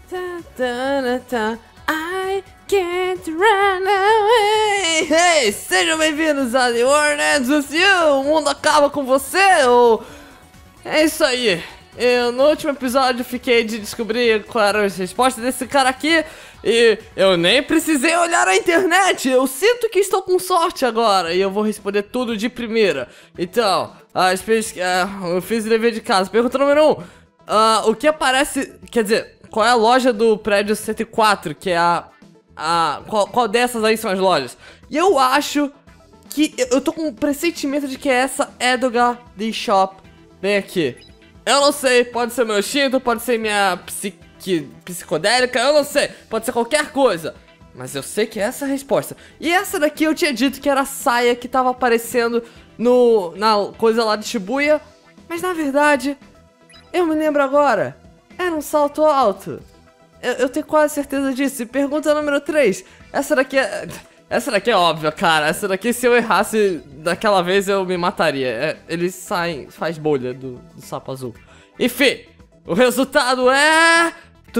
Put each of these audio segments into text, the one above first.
I can't run away. Hey, sejam bem-vindos a The War Nexus. O mundo acaba com você, ou... É isso aí. Eu, no último episódio, fiquei de descobrir qual era a resposta desse cara aqui. E eu nem precisei olhar a internet. Eu sinto que estou com sorte agora. E eu vou responder tudo de primeira. Então, eu fiz o dever de casa. Pergunta número 1. O que aparece... Quer dizer, qual é a loja do prédio 104? Que é qual dessas aí são as lojas? E eu acho que... Eu tô com um pressentimento de que essa é do The Shop. Bem aqui. Eu não sei, pode ser meu instinto, pode ser minha psicodélica, eu não sei, pode ser qualquer coisa. Mas eu sei que é essa a resposta. E essa daqui eu tinha dito que era a saia que tava aparecendo na coisa lá de Shibuya. Mas na verdade, eu me lembro agora, era um salto alto. Eu tenho quase certeza disso. E pergunta número 3, essa daqui é óbvia, cara. Essa daqui, se eu errasse daquela vez, eu me mataria. Eles saem, faz bolha do sapo azul. Enfim, o resultado é...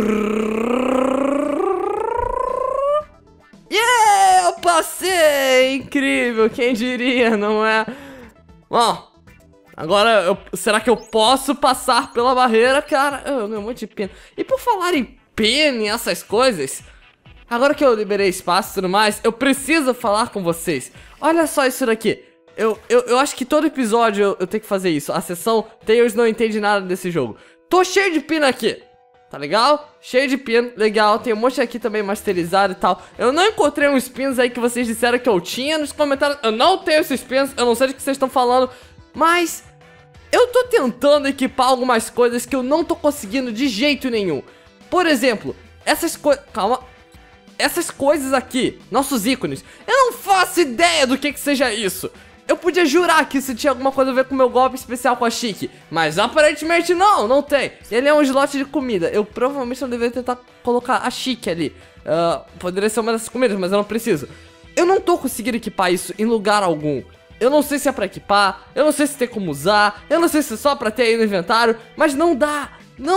Yeah, eu passei! Incrível, quem diria, não é? Bom, agora, será que eu posso passar pela barreira, cara? Eu ganhei um monte de pena. E por falar em pena e essas coisas... Agora que eu liberei espaço e tudo mais, eu preciso falar com vocês. Olha só isso daqui. Eu acho que todo episódio eu tenho que fazer isso. A sessão Tails não entende nada desse jogo. Tô cheio de pino aqui. Tá legal? Cheio de pino, legal. Tem um monte aqui também masterizado e tal. Eu não encontrei uns pinos aí que vocês disseram que eu tinha nos comentários. Eu não tenho esses pinos, eu não sei do que vocês estão falando. Mas eu tô tentando equipar algumas coisas que eu não tô conseguindo de jeito nenhum. Por exemplo, essas coisas... Calma. Essas coisas aqui, nossos ícones, eu não faço ideia do que seja isso. Eu podia jurar que isso tinha alguma coisa a ver com o meu golpe especial com a Chique, mas aparentemente não tem. Ele é um slot de comida. Eu provavelmente não deveria tentar colocar a Chique ali. Poderia ser uma dessas comidas, mas eu não preciso. Eu não tô conseguindo equipar isso em lugar algum. Eu não sei se é pra equipar, eu não sei se tem como usar, eu não sei se é só pra ter aí no inventário, mas não dá,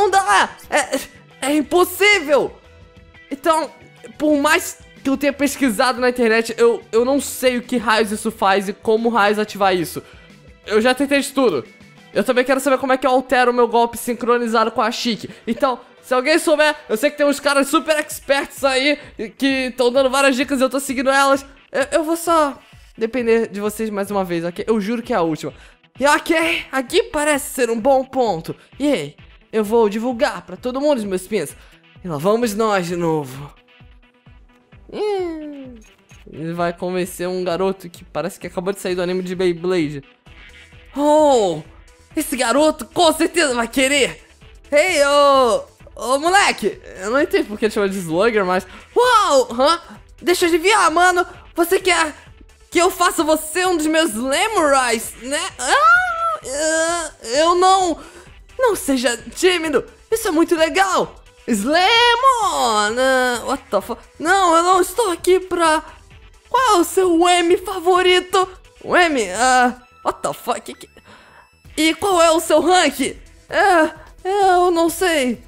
é impossível. Então... Por mais que eu tenha pesquisado na internet, eu não sei o que raios isso faz e como raios ativar isso. Eu já tentei de tudo. Eu também quero saber como é que eu altero o meu golpe sincronizado com a Chique. Então, se alguém souber, eu sei que tem uns caras super experts aí que estão dando várias dicas e eu tô seguindo elas. Eu vou só depender de vocês mais uma vez, ok? Eu juro que é a última. E ok, aqui parece ser um bom ponto. E aí, eu vou divulgar pra todo mundo os meus pins. E lá vamos nós de novo. Ele vai convencer um garoto que parece que acabou de sair do anime de Beyblade. Oh, esse garoto com certeza vai querer. Hey, ô moleque, eu não entendo porque ele chama de Slugger, mas... Uau, deixa eu adivinhar, mano. Você quer que eu faça você um dos meus Lemurais, né? Eu não... Não seja tímido, isso é muito legal. Slamon! What the fuck? Não, eu não estou aqui pra... Qual é o seu M favorito? O M? What the fuck? E qual é o seu rank? Eu não sei.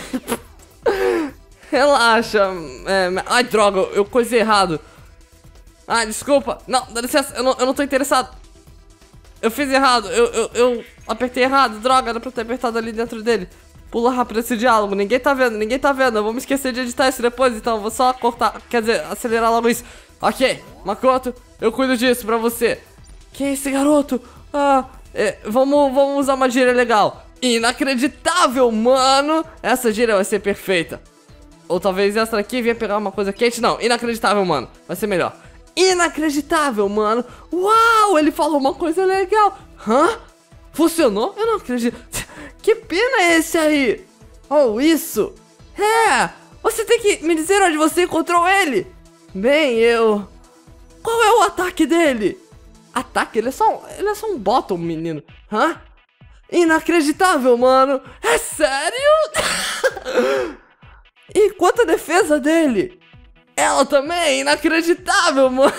Relaxa. Ai, droga, eu coisei errado. Ai, desculpa. Não, dá licença, eu não tô interessado. Eu fiz errado, eu apertei errado. Droga, era pra eu ter apertado ali dentro dele. Pula rápido esse diálogo, ninguém tá vendo. Eu vou me esquecer de editar isso depois, então vou só cortar, quer dizer, acelerar logo isso. Ok, Makoto, eu cuido disso pra você. Quem é esse garoto? Vamos usar uma gíria legal. Inacreditável, mano. Essa gíria vai ser perfeita. Ou talvez essa daqui venha pegar uma coisa quente. Não, inacreditável, mano, vai ser melhor. Inacreditável, mano. Uau, ele falou uma coisa legal. Funcionou? Eu não acredito. Que pena é esse aí? Oh, isso? Você tem que me dizer onde você encontrou ele. Bem, Qual é o ataque dele? Ataque? Ele é só um bottom, menino. Inacreditável, mano. É sério? E quanto a defesa dele? Ela também, inacreditável, mano.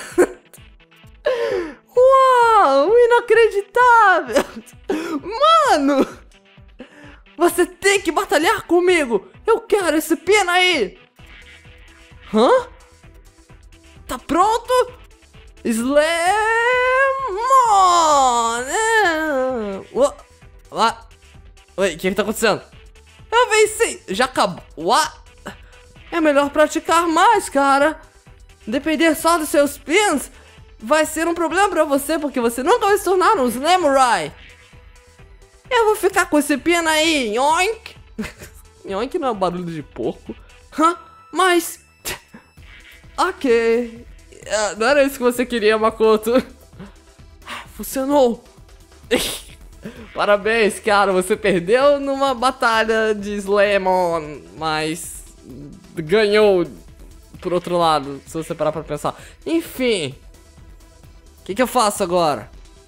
Uau, inacreditável. Mano. Você tem que batalhar comigo! Eu quero esse pino aí! Hã? Tá pronto? Slam on! Oi, o que tá acontecendo? Eu venci! Já acabou! É melhor praticar mais, cara! Depender só dos seus pins vai ser um problema pra você, porque você nunca vai se tornar um Samurai! Eu vou ficar com esse pino aí, yoink! Yoink não é um barulho de porco. Mas... ok. Não era isso que você queria, Makoto. Funcionou. Parabéns, cara. Você perdeu numa batalha de Slamon, mas ganhou por outro lado, se você parar pra pensar. Enfim. O que eu faço agora?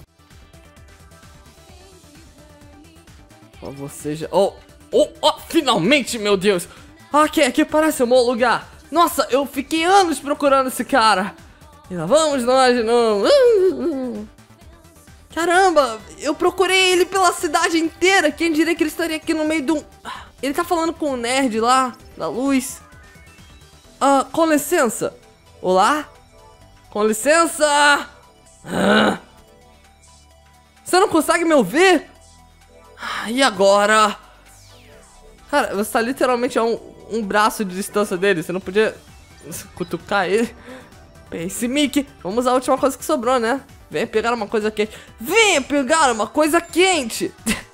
Você já... finalmente, meu Deus! Aqui parece um bom lugar. Nossa, eu fiquei anos procurando esse cara. E lá vamos nós de novo. Caramba, eu procurei ele pela cidade inteira. Quem diria que ele estaria aqui no meio de um... Ele tá falando com o nerd lá, da luz. Com licença. Olá? Com licença. Você não consegue me ouvir? E agora? Cara, você tá literalmente a um braço de distância dele. Você não podia cutucar ele. Pense, Mickey. Vamos usar a última coisa que sobrou, né? Venha pegar uma coisa quente. Venha pegar uma coisa quente.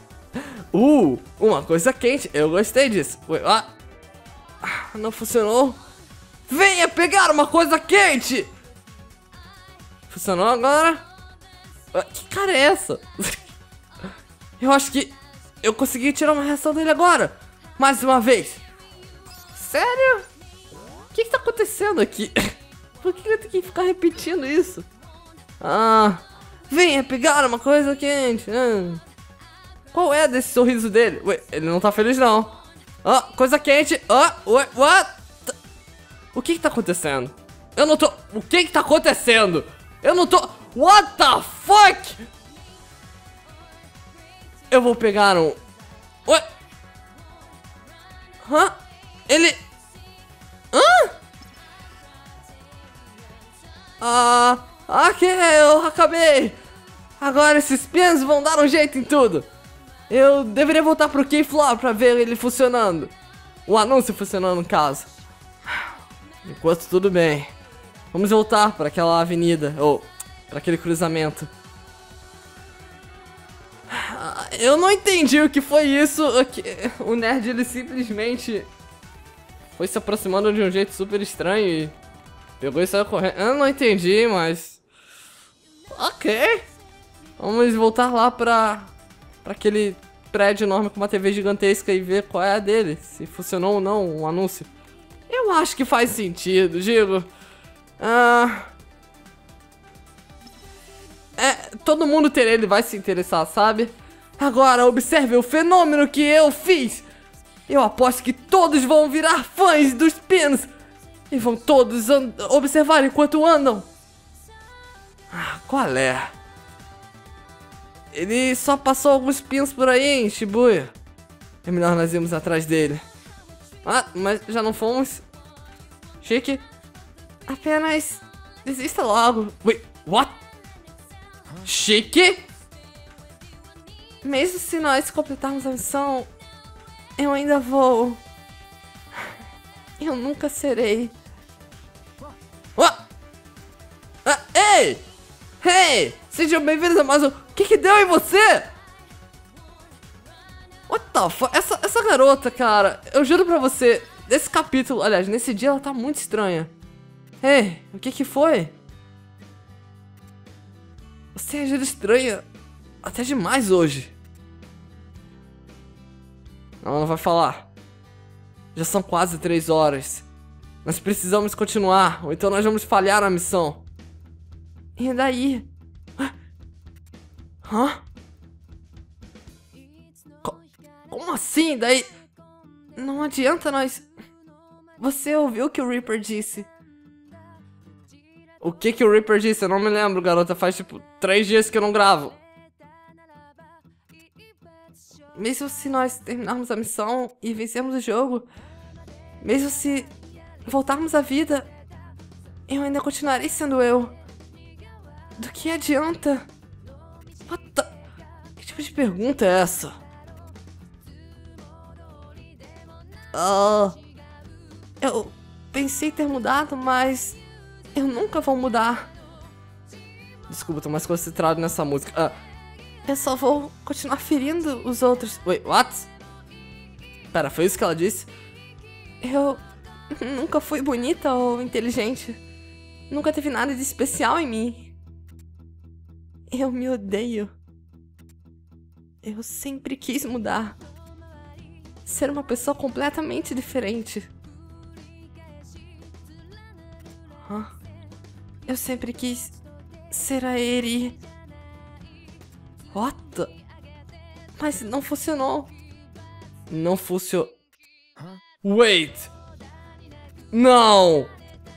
Uma coisa quente. Eu gostei disso. Não funcionou. Venha pegar uma coisa quente. Funcionou agora? Que cara é essa? Eu acho que eu consegui tirar uma reação dele agora. Mais uma vez. Sério? O que tá acontecendo aqui? Por que eu tenho que ficar repetindo isso? Venha pegar uma coisa quente. Qual é desse sorriso dele? Ué, ele não tá feliz não. Coisa quente. What? O que tá acontecendo? Eu não tô... O que tá acontecendo? Eu não tô... What the fuck? Eu vou pegar um... Ué? Ele... Ok, eu acabei. Agora esses pins vão dar um jeito em tudo. Eu deveria voltar pro Keyflower pra ver ele funcionando. O anúncio funcionando, no caso. Enquanto tudo bem. Vamos voltar para aquela avenida, ou para aquele cruzamento. Eu não entendi o que foi isso. O nerd, ele simplesmente foi se aproximando de um jeito super estranho e pegou e saiu correndo. Eu não entendi, mas... ok. Vamos voltar lá pra aquele prédio enorme com uma TV gigantesca e ver qual é a dele. Se funcionou ou não o anúncio. Eu acho que faz sentido, digo. Todo mundo ele vai se interessar, sabe? Agora observe o fenômeno que eu fiz. Eu aposto que todos vão virar fãs dos pins. E vão todos observar enquanto andam. Qual é? Ele só passou alguns pins por aí, hein, Shibuya? É melhor nós irmos atrás dele. Mas já não fomos? Chique? Apenas desista logo. Wait, what? Chique? Mesmo se nós completarmos a missão, eu ainda vou... Eu nunca serei... Ei! Hey! Sejam bem-vindos a mais um... O que deu em você? What the fuck? Essa garota, cara, eu juro pra você, nesse capítulo, aliás, nesse dia ela tá muito estranha. Ei, o que foi? Você agiu estranha até demais hoje. Ela não vai falar. Já são quase 3 horas. Nós precisamos continuar, ou então nós vamos falhar a missão. E daí? Como assim? Daí... Não adianta nós... Você ouviu o que o Reaper disse? O que o Reaper disse? Eu não me lembro, garota. Faz tipo 3 dias que eu não gravo. mesmo se nós terminarmos a missão e vencermos o jogo, mesmo se voltarmos à vida, eu ainda continuarei sendo eu. Do que adianta? Que tipo de pergunta é essa? Eu pensei ter mudado, mas eu nunca vou mudar. Desculpa, tô mais concentrado nessa música. Eu só vou continuar ferindo os outros. Wait, what? Pera, foi isso que ela disse? Eu nunca fui bonita ou inteligente. Nunca teve nada de especial em mim. Eu me odeio. Eu sempre quis mudar. Ser uma pessoa completamente diferente. Eu sempre quis ser a Eri. What? Mas não funcionou. Não funcionou. Wait. Não.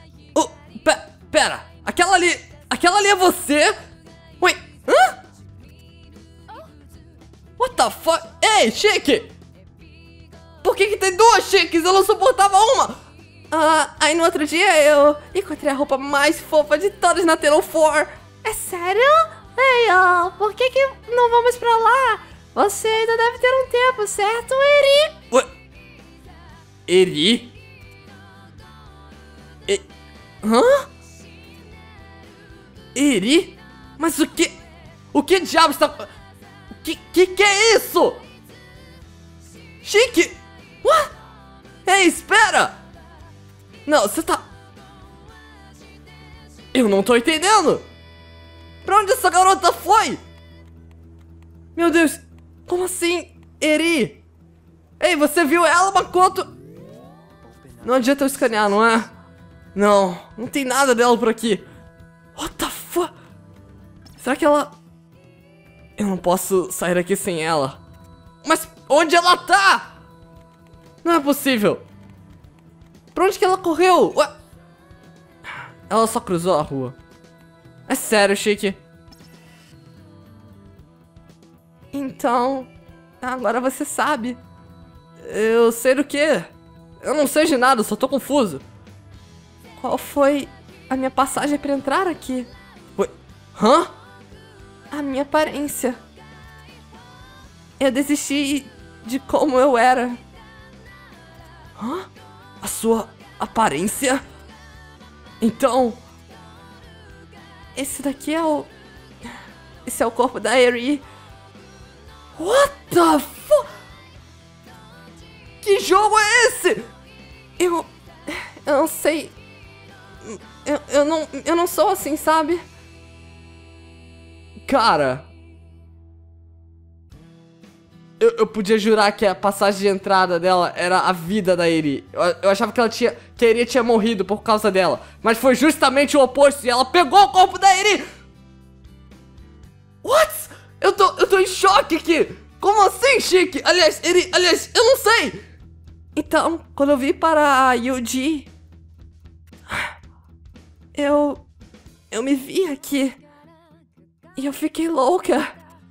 Pera. Aquela ali é você? Wait. Hã? What the fuck? Ei, Chique! Por que tem duas Chiques? Eu não suportava uma. Aí no outro dia eu encontrei a roupa mais fofa de todas na Taylor 4. É sério? Ei, por que não vamos pra lá? Você ainda deve ter um tempo, certo, Eri? Ué? Eri? Hã? Eri? Mas o que? O que diabos está... Que é isso? Chique? What? Ei, espera! Não, você tá... Eu não tô entendendo! Pra onde essa garota foi? Meu Deus, como assim, Eri? Ei, você viu ela, Makoto? Não adianta eu escanear, não é? Não tem nada dela por aqui. What the fuck? Será que ela... Eu não posso sair daqui sem ela. Mas onde ela tá? Não é possível. Pra onde que ela correu? Ué? Ela só cruzou a rua. É sério, Chique. Então, agora você sabe. Eu sei do quê? Eu não sei de nada, só tô confuso. Qual foi a minha passagem pra entrar aqui? Ué? Hã? A minha aparência. Eu desisti de como eu era. Hã? A sua aparência? Então... Esse é o corpo da Eri. What the fuck? Que jogo é esse? Eu não sei. Eu não sou assim, sabe? Cara... Eu podia jurar que a passagem de entrada dela era a vida da Eri. Eu achava que a Eri tinha morrido por causa dela. Mas foi justamente o oposto e ela pegou o corpo da Eri. What? Eu tô em choque aqui. Como assim, Chique? Aliás, eu não sei. Então, quando eu vi para a Yuji, eu me vi aqui. E eu fiquei louca.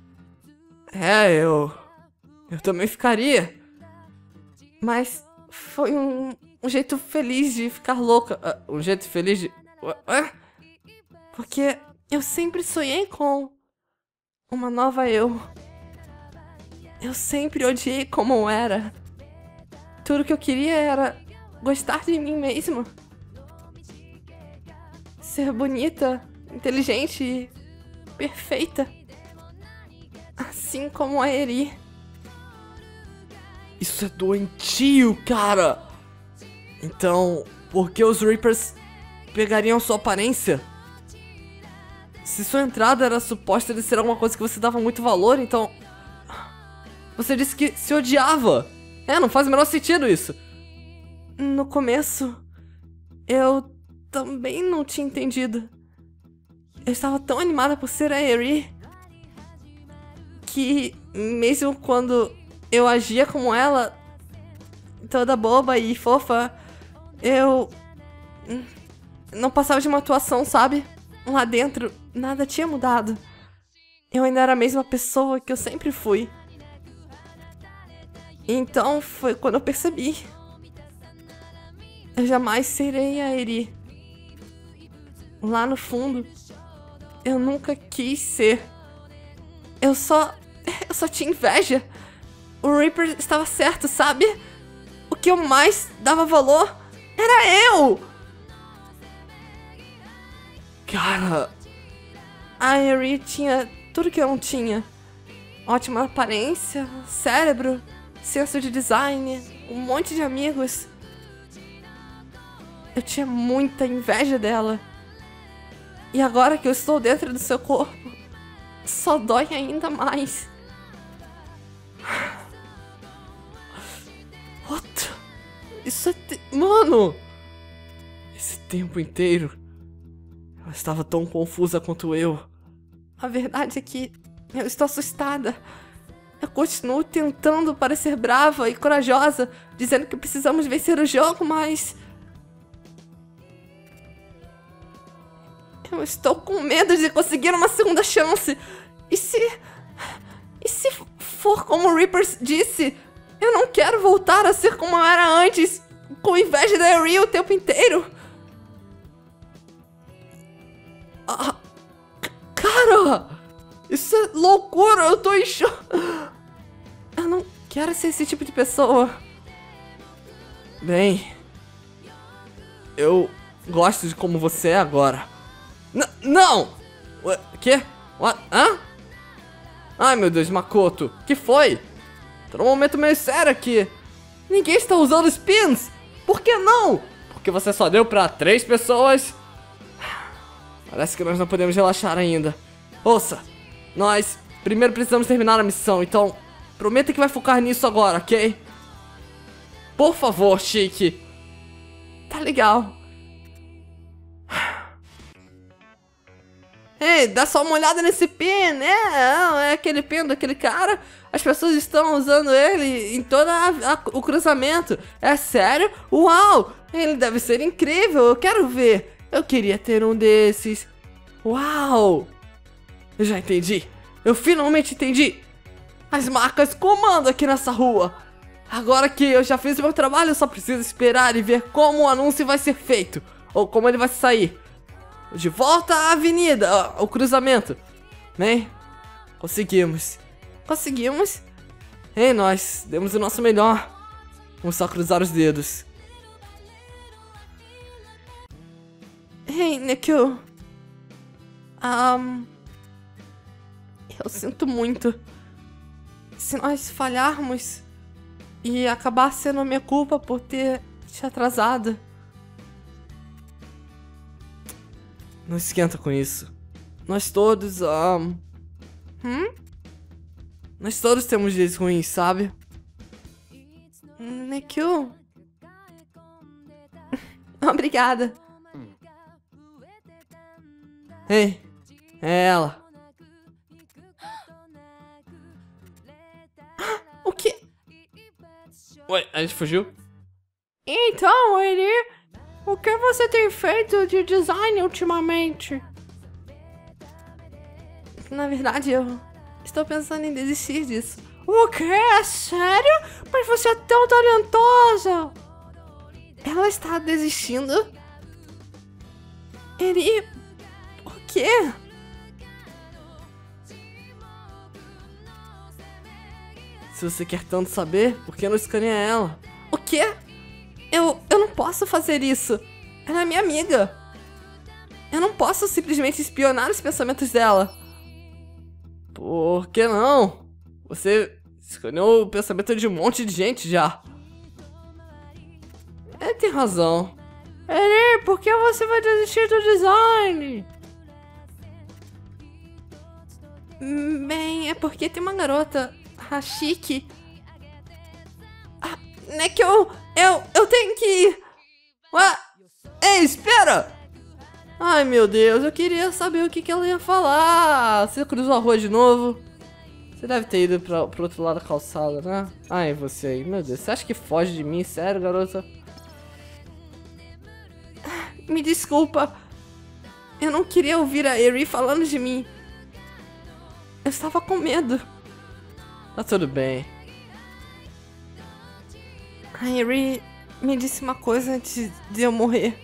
Eu também ficaria. Mas foi um jeito feliz de ficar louca. Um jeito feliz de... Porque eu sempre sonhei com uma nova eu. Eu sempre odiei como eu era. Tudo que eu queria era gostar de mim mesma. Ser bonita, inteligente e perfeita. Assim como a Eri. Isso é doentio, cara! Então, por que os Reapers pegariam sua aparência? Se sua entrada era suposta de ser alguma coisa que você dava muito valor, então... Você disse que se odiava! Não faz o menor sentido isso! No começo, eu também não tinha entendido. Eu estava tão animada por ser a Eri que, mesmo quando eu agia como ela, toda boba e fofa, eu não passava de uma atuação, sabe? Lá dentro, nada tinha mudado. Eu ainda era a mesma pessoa que eu sempre fui. Então foi quando eu percebi. Eu jamais serei a Eri. Lá no fundo, eu nunca quis ser. Eu só tinha inveja. O Reaper estava certo, sabe? O que eu mais dava valor era eu! Cara, a Eri tinha tudo que eu não tinha. Ótima aparência, cérebro, senso de design, um monte de amigos. Eu tinha muita inveja dela. E agora que eu estou dentro do seu corpo, só dói ainda mais. What? Isso é... Mano! Esse tempo inteiro, ela estava tão confusa quanto eu. A verdade é que eu estou assustada. Eu continuo tentando parecer brava e corajosa, dizendo que precisamos vencer o jogo, mas... eu estou com medo de conseguir uma segunda chance. E se for como o Reaper disse, eu não quero voltar a ser como eu era antes, com inveja da Eri o tempo inteiro. Ah, cara, isso é loucura, eu tô em choque. Eu não quero ser esse tipo de pessoa. Bem, eu gosto de como você é agora. Não! Quê? What? Hã? Ai, meu Deus, Makoto. Que foi? Tô num momento meio sério aqui. Ninguém está usando spins. Por que não? Porque você só deu pra 3 pessoas. Parece que nós não podemos relaxar ainda. Ouça, nós primeiro precisamos terminar a missão, então prometa que vai focar nisso agora, ok? Por favor, Chique. Tá legal. Ei, dá só uma olhada nesse pin, é aquele pin daquele cara. As pessoas estão usando ele em todo o cruzamento. É sério? Uau, ele deve ser incrível, eu quero ver. Eu queria ter um desses. Uau, eu já entendi. Eu finalmente entendi. As marcas comandam aqui nessa rua. Agora que eu já fiz o meu trabalho, eu só preciso esperar e ver como o anúncio vai ser feito. Ou como ele vai sair. De volta à avenida, o cruzamento. Bem, conseguimos. Conseguimos. Ei, nós demos o nosso melhor. Vamos só cruzar os dedos. Ei, Nekio. Eu sinto muito. Se nós falharmos e acabar sendo minha culpa por ter te atrasado. Não esquenta com isso. Nós todos, nós todos temos dias ruins, sabe? Nekio. Obrigada. Ei, é ela. O quê? Ué, a gente fugiu? Então, Eri, o que você tem feito de design ultimamente? Na verdade, eu estou pensando em desistir disso. O quê? É sério? Mas você é tão talentosa! Ela está desistindo? Eri, por quê? Se você quer tanto saber, por que não escaneia ela? O quê? Eu não posso fazer isso. Ela é minha amiga. Eu não posso simplesmente espionar os pensamentos dela. Por que não? Você escaneou o pensamento de um monte de gente já. Ele tem razão. Eri, por que você vai desistir do design? Bem, é porque tem uma garota, a Chique. É que eu tenho que ir. Ué? Ei, espera! Ai, meu Deus, eu queria saber o que ela ia falar. Você cruzou a rua de novo? Você deve ter ido pro outro lado da calçada, né? Ai, você aí, meu Deus, você acha que foge de mim? Sério, garota? Me desculpa. Eu não queria ouvir a Eri falando de mim. Eu estava com medo. Tá tudo bem. A Eri me disse uma coisa antes de eu morrer.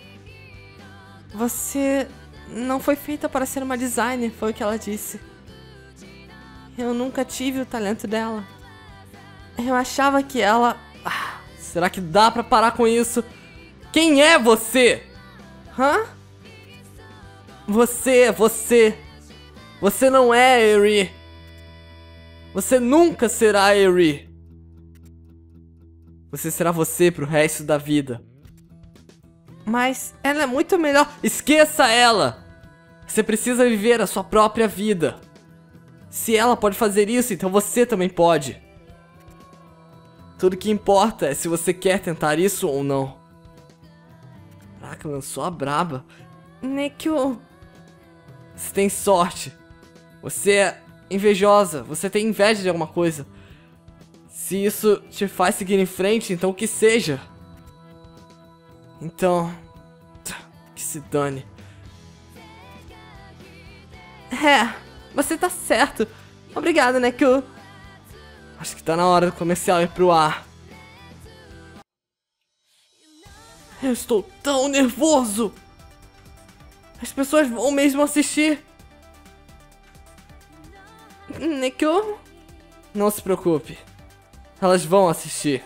Você não foi feita para ser uma designer, foi o que ela disse. Eu nunca tive o talento dela. Eu achava que ela... será que dá pra parar com isso? Quem é você? Hã? Você. Você não é a Eri. Você nunca será a Eri. Você será você pro resto da vida. Mas ela é muito melhor. Esqueça ela! Você precisa viver a sua própria vida. Se ela pode fazer isso, então você também pode. Tudo que importa é se você quer tentar isso ou não. Caraca, lançou a braba. Nekio. Você tem sorte. Você é invejosa. Você tem inveja de alguma coisa. Se isso te faz seguir em frente, então que seja. Então... que se dane. Você tá certo. Obrigado, Nekio. Acho que tá na hora do comercial ir pro ar. Eu estou tão nervoso. As pessoas vão mesmo assistir. Nekio? Não se preocupe. Elas vão assistir.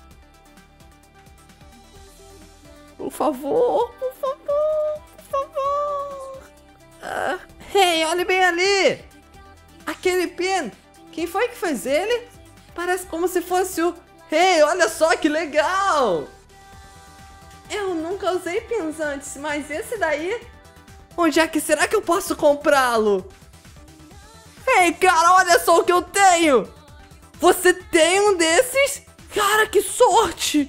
Por favor, por favor, por favor. Hey, olhe bem ali. Aquele pin. Quem foi que fez ele? Parece como se fosse o... Hey, olha só que legal. Eu nunca usei pins antes, mas esse daí... Onde é que será que eu posso comprá-lo? Hey, cara, olha só o que eu tenho. Você tem um desses? Cara, que sorte.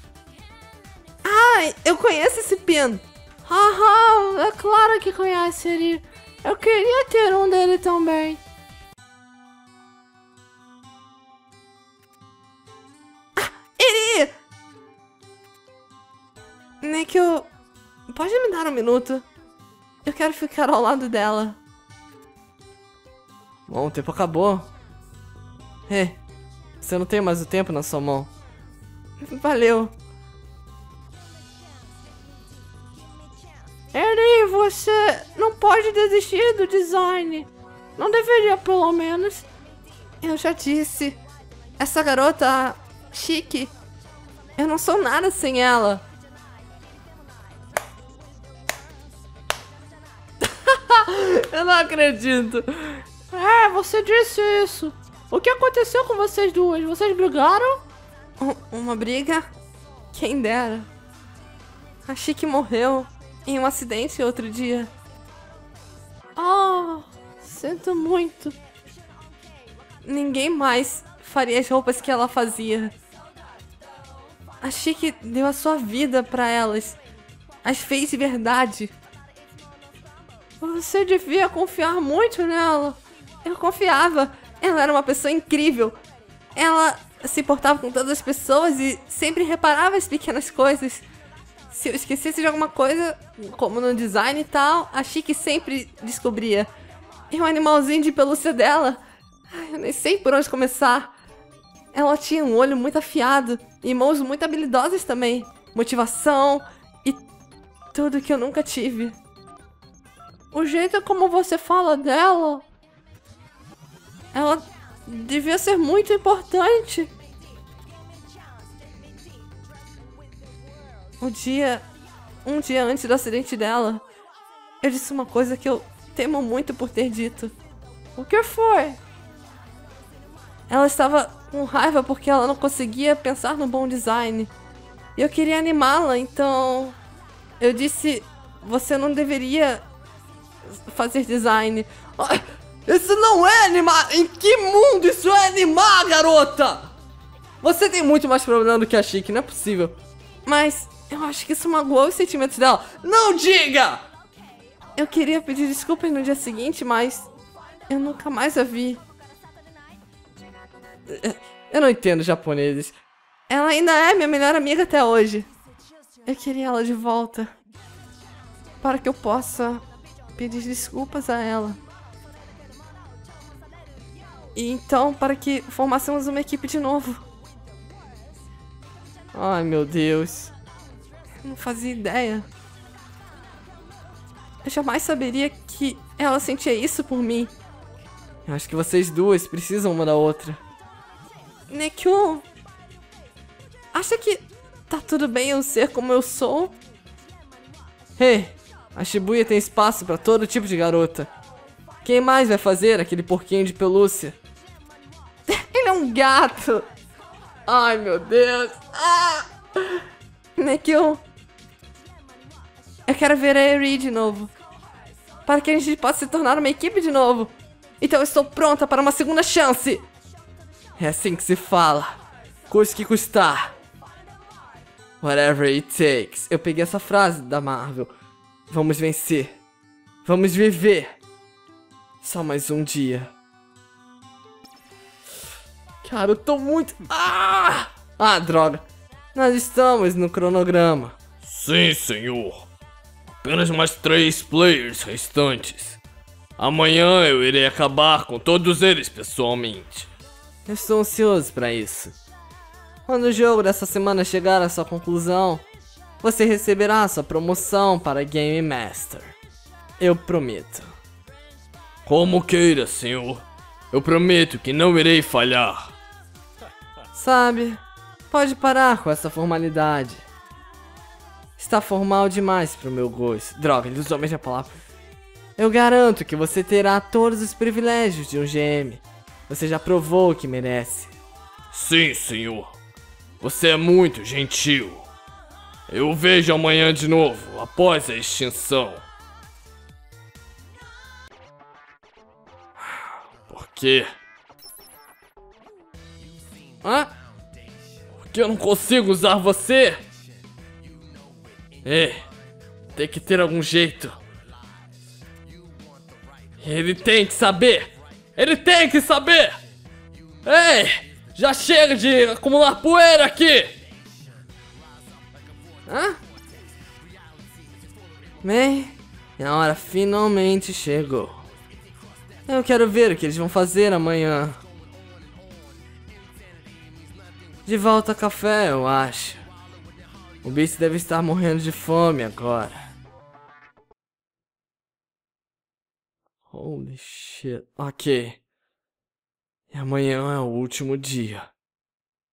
Ah, eu conheço esse pin. É claro que conhece ele. Eu queria ter um dele também. Eri! Nekio, pode me dar um minuto? Eu quero ficar ao lado dela. Bom, o tempo acabou. Você não tem mais o tempo na sua mão. Valeu. Eri, você não pode desistir do design. Não deveria, pelo menos. Eu já disse. Essa garota chique. Eu não sou nada sem ela. Eu não acredito. Você disse isso. O que aconteceu com vocês duas? Vocês brigaram? Uma briga? Quem dera. A Chique morreu em um acidente outro dia. Sinto muito. Ninguém mais faria as roupas que ela fazia. A Chique deu a sua vida pra elas. As fez de verdade. Você devia confiar muito nela. Eu confiava. Ela era uma pessoa incrível. Ela se importava com todas as pessoas e sempre reparava as pequenas coisas. Se eu esquecesse de alguma coisa, como no design e tal, a Chique sempre descobria. E o animalzinho de pelúcia dela, eu nem sei por onde começar. Ela tinha um olho muito afiado e mãos muito habilidosas também. Motivação e tudo que eu nunca tive. O jeito como você fala dela... Ela devia ser muito importante. Um dia antes do acidente dela, eu disse uma coisa que eu temo muito por ter dito. O que foi? Ela estava com raiva porque ela não conseguia pensar no bom design. E eu queria animá-la, então... Eu disse, você não deveria fazer design. Isso não é animar! Em que mundo isso é animar, garota? Você tem muito mais problema do que a Chique, não é possível. Mas eu acho que isso magoou os sentimentos dela. Não diga! Eu queria pedir desculpas no dia seguinte, mas eu nunca mais a vi. Eu não entendo japoneses. Ela ainda é minha melhor amiga até hoje. Eu queria ela de volta. Para que eu possa pedir desculpas a ela. E então, para que formássemos uma equipe de novo. Ai, meu Deus. Eu não fazia ideia. Eu jamais saberia que ela sentia isso por mim. Eu acho que vocês duas precisam uma da outra. Nekyo, acha que tá tudo bem eu ser como eu sou? Hey, a Shibuya tem espaço pra todo tipo de garota. Quem mais vai fazer aquele porquinho de pelúcia? Ele é um gato! Ai, meu Deus! Ah! Nekyo, eu quero ver a Eri de novo. Para que a gente possa se tornar uma equipe de novo. Então eu estou pronta para uma segunda chance. É assim que se fala. Custe que custar. Whatever it takes. Eu peguei essa frase da Marvel. Vamos vencer. Vamos viver. Só mais um dia. Cara, eu tô muito... Ah, droga. Nós estamos no cronograma. Sim, senhor. Apenas mais 3 players restantes. Amanhã eu irei acabar com todos eles pessoalmente. Eu estou ansioso pra isso. Quando o jogo dessa semana chegar à sua conclusão, você receberá sua promoção para Game Master. Eu prometo. Como queira, senhor. Eu prometo que não irei falhar. Sabe, pode parar com essa formalidade. Está formal demais pro meu gosto. Droga, ele usou a mesma palavra. Eu garanto que você terá todos os privilégios de um GM. Você já provou que merece. Sim, senhor. Você é muito gentil. Eu o vejo amanhã de novo, após a extinção. Por quê? Hã? Por que eu não consigo usar você? Tem que ter algum jeito. Ele tem que saber! Ele tem que saber! Ei! Já chega de acumular poeira aqui! Hã? Bem, a hora finalmente chegou. Eu quero ver o que eles vão fazer amanhã. De volta a café, eu acho. O bicho deve estar morrendo de fome agora. Holy shit. Ok. E amanhã é o último dia.